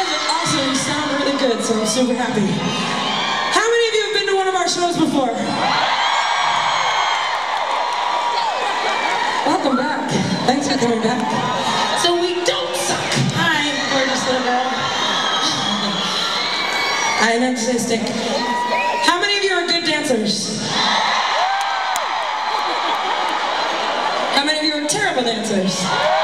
guys are awesome. You sound really good, so I'm super happy. How many of you have been to one of our shows before? Welcome back. Thanks for coming back. So we don't suck. Hi, gorgeous little girl. I meant to say stick. How many of you are good dancers? How many of you are terrible dancers?